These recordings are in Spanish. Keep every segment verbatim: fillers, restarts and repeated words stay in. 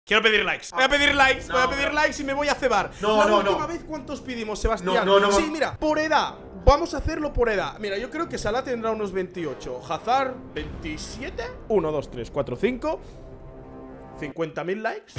Quiero pedir likes. Voy a pedir likes. No, voy a pedir no. likes y me voy a cebar. No, La no, última no. vez, ¿cuántos pedimos, Sebastián? No, no, no. Sí, mira, por edad. Vamos a hacerlo por edad. Mira, yo creo que Salah tendrá unos veintiocho. Hazard, veintisiete. uno, dos, tres, cuatro, cinco. cincuenta mil likes.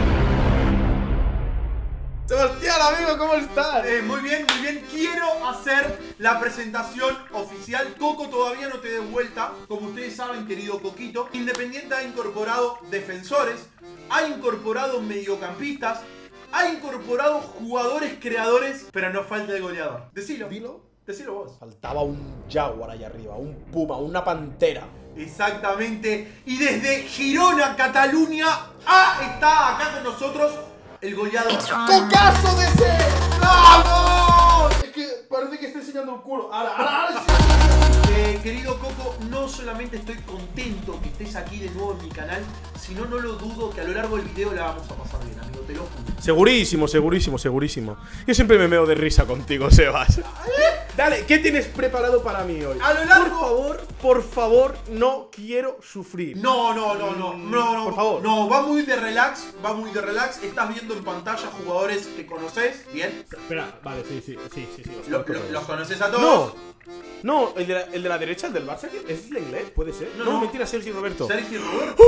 Sebastián, amigo, ¿cómo estás? Eh, muy bien, muy bien. Quiero hacer la presentación oficial. Coco todavía no te dé vuelta. Como ustedes saben, querido Coquito, Independiente ha incorporado defensores, ha incorporado mediocampistas, ha incorporado jugadores creadores, pero nos falta el goleador. Decilo. Dilo. Decilo vos. Faltaba un jaguar allá arriba, un puma, una pantera. Exactamente. Y desde Girona, Cataluña, ah, está acá con nosotros el goleador. ¡Cocazo de ser! ¡Vamos! Es que parece que está enseñando el culo. Ahora, ahora, ahora sí. Eh, querido Coco, no solamente estoy contento que estés aquí de nuevo en mi canal, sino no lo dudo que a lo largo del video la vamos a pasar bien, amigo, te lo juro. Segurísimo, segurísimo, segurísimo. Yo siempre me meo de risa contigo, Sebas. Dale, ¿qué tienes preparado para mí hoy? A lo largo- Por favor, por favor, no quiero sufrir. No, no, no, no, no, no, Por favor. No, va muy de relax, va muy de relax. Estás viendo en pantalla jugadores que conoces, bien. Espera, vale, sí, sí, sí, sí, sí. Lo- lo- los conoces a todos. No, no, el de, la, el de la derecha, el del Barça, ¿es el inglés? ¿Puede ser? No, No, no. mentira, Sergio Roberto. Sergio Roberto.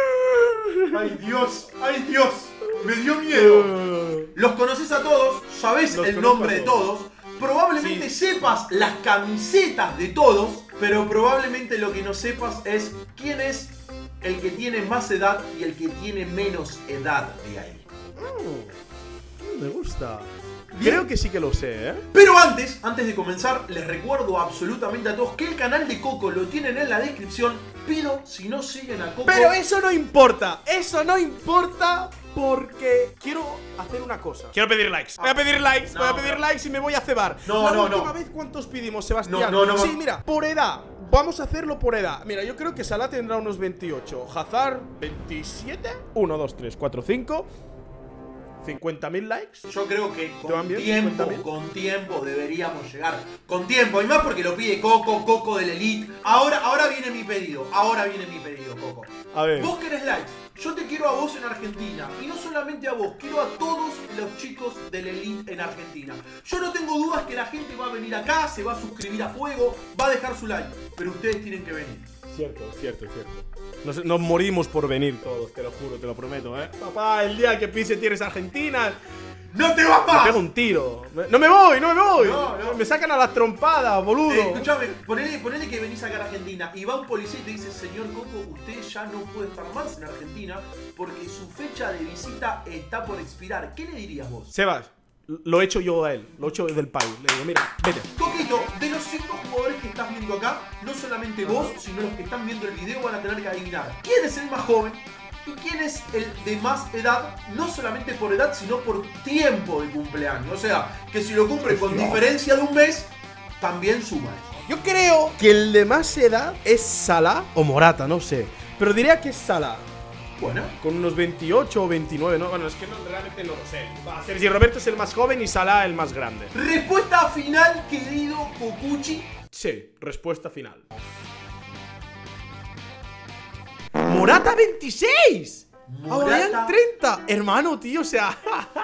Ay, Dios, ay, Dios. Me dio miedo. Los conoces a todos, sabes Los el conozco nombre a de todos. todos. Probablemente Sí. sepas las camisetas de todos, pero probablemente lo que no sepas es quién es el que tiene más edad y el que tiene menos edad de ahí. Me gusta. Bien. Creo que sí que lo sé, ¿eh? Pero antes, antes de comenzar, les recuerdo absolutamente a todos que el canal de Coco lo tienen en la descripción, pero si no siguen a Coco... Pero eso no importa, eso no importa porque quiero hacer una cosa. Quiero pedir likes. Voy a pedir likes, No, voy a pedir no. likes y me voy a cebar. No, La no, última no. vez, ¿cuántos pedimos, Sebastián? No, no, no. Sí, mira, por edad. Vamos a hacerlo por edad. Mira, yo creo que Salah tendrá unos veintiocho. Hazard, veintisiete. uno, dos, tres, cuatro, cinco. cincuenta mil likes. Yo creo que ¿Te con van bien? tiempo, ¿cincuenta mil? con tiempo deberíamos llegar. Con tiempo, y más porque lo pide Coco, Coco del Elite. Ahora, ahora viene mi pedido, ahora viene mi pedido, Coco. A ver. Vos querés likes, yo te quiero a vos en Argentina. Y no solamente a vos, quiero a todos los chicos del Elite en Argentina. Yo no tengo dudas que la gente va a venir acá, se va a suscribir a fuego, va a dejar su like. Pero ustedes tienen que venir. Cierto, cierto, cierto. Nos, nos morimos por venir todos, te lo juro, te lo prometo, ¿eh? Papá, el día que pise tienes Argentina, ¡No te vas me más! pego un tiro. Me- No me voy, no me voy. No, no. Me sacan a las trompadas, boludo. Eh, escuchame, ponele, ponele que venís acá a Argentina y va un policía y te dice: señor Coco, usted ya no puede estar más en Argentina porque su fecha de visita está por expirar. ¿Qué le dirías vos? Sebas, lo he hecho yo a él, lo he hecho del país. Le digo, mira, vete. Coquito, de los cinco jugadores que estás viendo acá, no solamente vos, sino los que están viendo el video van a tener que adivinar quién es el más joven y quién es el de más edad, no solamente por edad, sino por tiempo de cumpleaños. O sea, que si lo cumple con diferencia de un mes, también suma eso. Yo creo que el de más edad es Salah o Morata, no sé. Pero diría que es Salah. Bueno, Con unos veintiocho o veintinueve, ¿no? Bueno, es que no, realmente no lo sé. Va, Sergio Roberto es el más joven y Salah el más grande. respuesta final, querido Cocuchi. Sí, respuesta final. ¡Morata veintiséis! Morata. ¡Ahora treinta! Hermano, tío, o sea.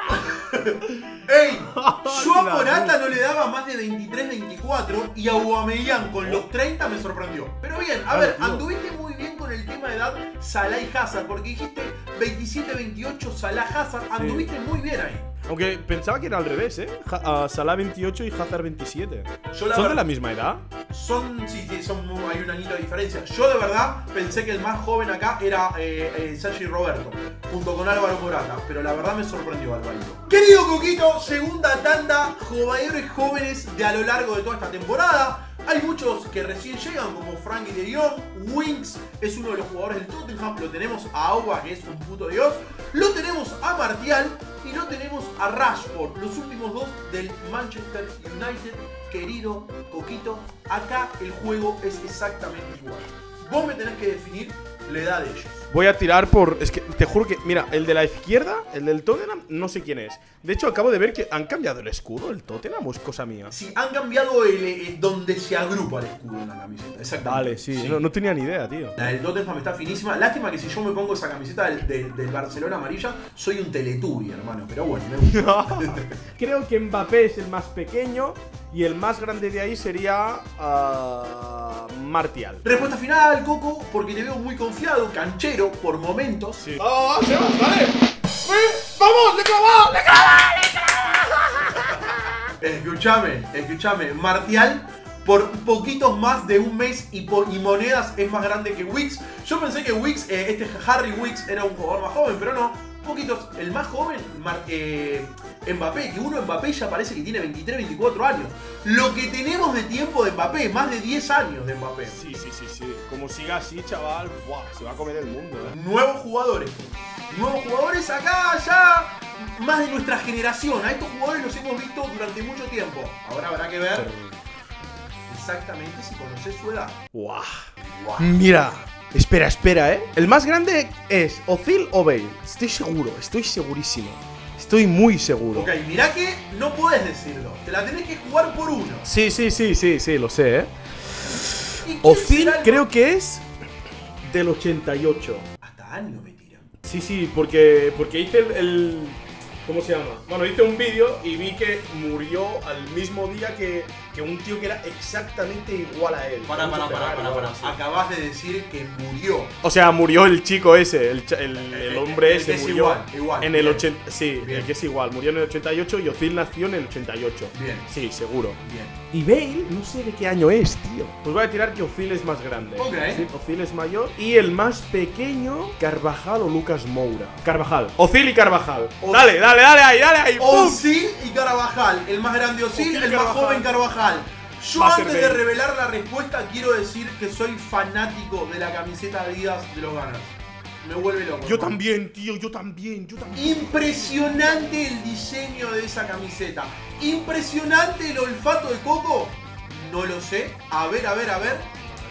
¡Ey! Yo a La Morata no le daba más de veintitrés, veinticuatro y a Aubameyang con los treinta me sorprendió. Pero bien, a Claro, ver, tío. anduviste muy bien con el tema de edad Salah y Hazard, porque dijiste veintisiete, veintiocho, Salah, Hazard, anduviste muy bien ahí. Aunque pensaba que era al revés, ¿eh? Ja- uh, Salah veintiocho y Hazard veintisiete. Yo la ¿Son verdad- de la misma edad? Son, sí, sí, son, muy- hay un añito de diferencia. Yo de verdad pensé que el más joven acá era eh, eh, Sergio Roberto, junto con Álvaro Morata, pero la verdad me sorprendió Alvarito. Querido Coquito, segunda tanda, jugadores jóvenes de a lo largo de toda esta temporada. Hay muchos que recién llegan, como Frankie de Jong, Winks es uno de los jugadores del Tottenham, lo tenemos a Auba, que es un puto dios, lo tenemos a Martial y lo tenemos a Rashford, los últimos dos del Manchester United. Querido Coquito, acá el juego es exactamente igual. Vos me tenés que definir la edad de ellos. Voy a tirar por... Es que te juro que... Mira, el de la izquierda, el del Tottenham, no sé quién es. De hecho, acabo de ver que han cambiado el escudo, el Tottenham, o es cosa mía. Sí, han cambiado el, eh, donde se agrupa el escudo en la camiseta. Exactamente. Vale, sí, sí. No, no tenía ni idea, tío. La del Tottenham está finísima. Lástima que si yo me pongo esa camiseta del, del, del Barcelona amarilla, soy un Teletubby, hermano. Pero bueno, me gusta. Creo que Mbappé es el más pequeño y el más grande de ahí sería uh, Martial. Respuesta final, Coco, porque te veo muy confiado, canchero, por momentos. Sí. ¡Ah, oh, Sebas, dale! ¡Vamos! ¡Le clavado! ¡Le clavado! ¡Le clavado! Escúchame, escúchame. Martial, por poquitos más de un mes y, por, y monedas, es más grande que Wicks. Yo pensé que Wicks, eh, este Harry Wicks, era un jugador más joven, pero no. Poquitos. El más joven, Mar, eh, Mbappé, que uno Mbappé ya parece que tiene veintitrés, veinticuatro años. Lo que tenemos de tiempo de Mbappé, más de diez años de Mbappé. Sí, sí, sí, sí. Como siga así, chaval, ¡buah! Se va a comer el mundo, ¿eh? Nuevos jugadores. Nuevos jugadores acá, ya más de nuestra generación. A estos jugadores los hemos visto durante mucho tiempo. Ahora habrá que ver exactamente si conoces su edad. ¡Buah! Wow. Mira. Espera, espera, ¿eh? El más grande es Ozil o Bale. Estoy seguro, estoy segurísimo. Estoy muy seguro. Ok, mirá que no puedes decirlo. Te la tenés que jugar por uno. Sí, sí, sí, sí, sí, lo sé, ¿eh? Ozil creo que es del ochenta y ocho. Hasta años me tiran. Sí, sí, porque, porque hice el, el... ¿Cómo se llama? Bueno, hice un vídeo y vi que murió al mismo día que, que un tío que era exactamente igual a él. Para, para, para, para, para. Acabas de decir que murió. O sea, murió el chico ese, el, el, el hombre el, el ese que es murió igual, igual, en bien. el ochenta. Sí, Bien. el que es igual. Murió en el ochenta y ocho y Ozil nació en el ochenta y ocho. Bien. Sí, seguro. Bien. Y Bale, no sé de qué año es, tío. Pues voy a tirar que Ozil es más grande. Ok. Sí, Ozil es mayor. Y el más pequeño, Carvajal o Lucas Moura. Carvajal. Ozil y Carvajal. O dale, dale, dale ahí, dale ahí. ¡Pum! Ozil y Carvajal. El más grande Ozil, Ozil, el Carvajal. más joven Carvajal. Yo Va a ser antes de Bale. revelar la respuesta quiero decir que soy fanático de la camiseta Adidas de los Gunners. Me vuelve loco. Yo hermano. también, tío, yo también, yo también. Impresionante el diseño de esa camiseta. Impresionante el olfato de Coco. No lo sé. A ver, a ver, a ver.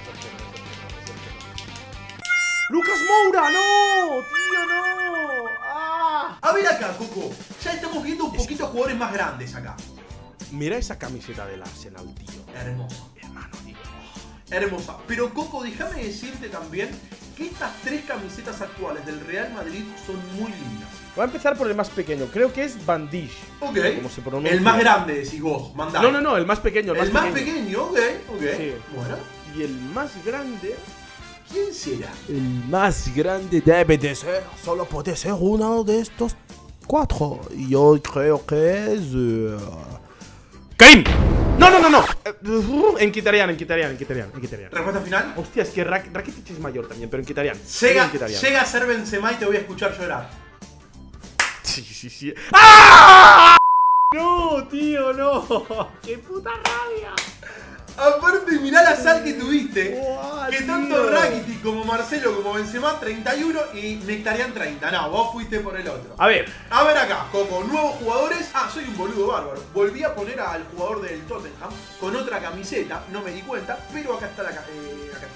¡Lucas Moura! ¡No! ¡Tío, no! ¡Ah! A ver acá, Coco. Ya estamos viendo un poquito jugadores más grandes acá. Mira esa camiseta del Arsenal, tío. Hermosa. Hermano, tío. Hermosa. Pero Coco, déjame decirte también que estas tres camisetas actuales del Real Madrid son muy lindas. Voy a empezar por el más pequeño. Creo que es Van Dijk. Ok. ¿Cómo se pronuncia? El más grande, decís vos. Mandá. No, no, no, el más pequeño. El, El más pequeño, ok, ok. Sí. Bueno. Y el más grande... ¿Quién será? El más grande debe de ser... Solo puede ser uno de estos cuatro. Yo creo que es... Uh... ¡Karim! No, no, no, no. Uh, en Kitarian, en Kitarian, en Kitarian, en Kitarian. ¿Respuesta final? Hostia, es que Rak Rakitic es mayor también, pero en Kitarian. Llega, En Kitarian. llega a ser Benzema y te voy a escuchar llorar. Sí, sí, sí. ¡Ah! No, tío, no. ¡Qué puta rabia! Aparte, mirá la sal que tuviste. Buah, que tío. tanto Rakitic como Marcelo como Benzema treinta y uno y Nectarian treinta. No, vos fuiste por el otro. A ver. A ver acá, como nuevos jugadores. Ah, soy un boludo bárbaro. Volví a poner al jugador del Tottenham con otra camiseta, no me di cuenta, pero acá está la ca- eh, acá.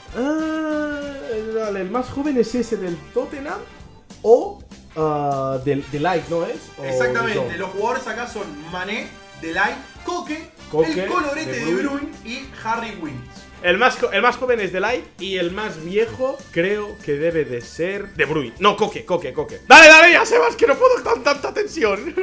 Ah, dale, el más joven es ese del Tottenham o ah, del de Light, ¿no es? O Exactamente, de los jugadores acá son Mané, Delight, Coque, Coque, el colorete De de Bruyne. Bruyne y Harry Winks. El más, jo- el más joven es de Light y el más viejo creo que debe de ser De Bruyne. No, Coque, Coque, Coque. Dale, dale, ya Sebas, que no puedo con tanta tensión.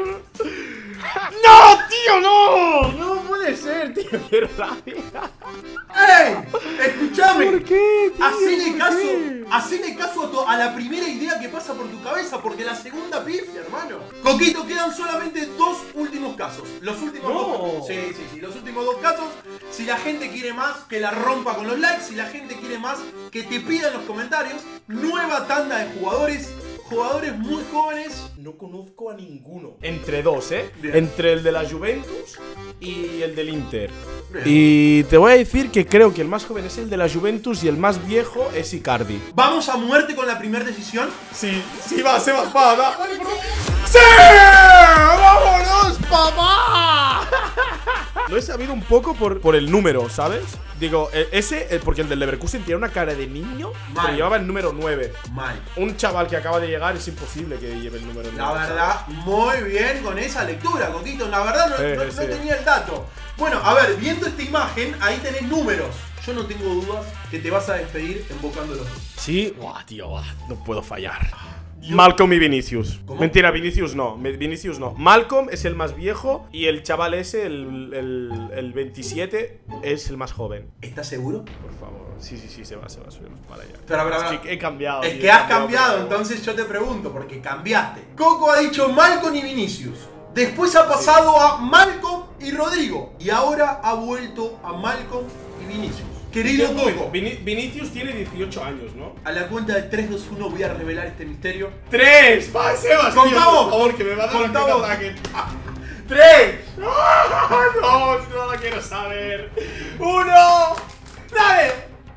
¡No, tío, no! No puede ser, tío, qué rabia. ¡Ey! ¡Escuchame! ¿Por qué, tío? Hacele ¿Por caso, qué? hacele caso a, tu- a la primera idea que pasa por tu cabeza, porque la segunda pifia, hermano. Coquito, quedan solamente dos últimos casos. Los últimos No. dos. Sí, sí, sí. Los últimos dos casos. Si la gente quiere más, que la rompa con los likes. Si la gente quiere más, que te pida en los comentarios. Nueva tanda de jugadores. Jugadores muy jóvenes. No conozco a ninguno. Entre dos, ¿eh? Bien. Entre el de la Juventus y el del Inter. Bien. Y te voy a decir que creo que el más joven es el de la Juventus y el más viejo es Icardi. Vamos a muerte con la primera decisión. Sí, sí va, se va, va, va. ¡Sí! ¡Vámonos, papá! Lo he sabido un poco por, por el número, ¿sabes? Digo, eh, ese, eh, porque el del Leverkusen tiene una cara de niño, Mal. pero llevaba el número nueve. Mal. Un chaval que acaba de llegar es imposible que lleve el número nueve. La verdad, muy bien con esa lectura, Coquito. La verdad, no, Sí, no- sí. no tenía el dato. Bueno, a ver, viendo esta imagen, ahí tenés números. Yo no tengo dudas que te vas a despedir invocando los dos. Sí, Buah, tío, buah, no puedo fallar. Malcolm y Vinicius. ¿Cómo? Mentira, Vinicius no. Me- Vinicius no. Malcolm es el más viejo y el chaval ese, el, el, el veintisiete, es el más joven. ¿Estás seguro? Por favor. Sí, sí, sí, se va, se va, subimos para allá. Pero, pero, pero- Es que he cambiado. Es tío, que he has cambiado, pero- entonces yo te pregunto, porque cambiaste. Coco ha dicho Malcolm y Vinicius. Después ha pasado a Malcolm y Rodrigo. Y ahora ha vuelto a Malcolm y Vinicius. Querido Coco, Vini- Vinicius tiene dieciocho años, ¿no? a la cuenta de tres, dos, uno voy a revelar este misterio. ¡Tres! ¡Va, Sebas! tío, Contamos. Por favor, que me va a dar Contamos. un ataque. ¡Tres! ¡No! No lo quiero saber. ¡Uno! ¡Dale!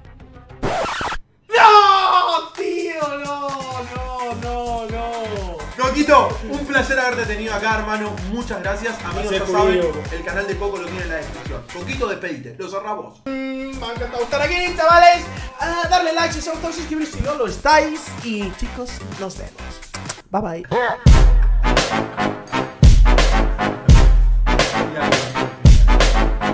¡No! ¡Tío! ¡No! ¡No! ¡No! ¡No! Coquito, un placer haberte tenido acá, hermano. Muchas gracias. Amigos, Placer ya saben, mío. el canal de Coco lo tiene en la descripción. Coquito, despedite. Lo cerramos. Me ha encantado estar aquí, chavales. A darle like si os ha gustado, suscribiros si no lo estáis. Y chicos, nos vemos. Bye bye.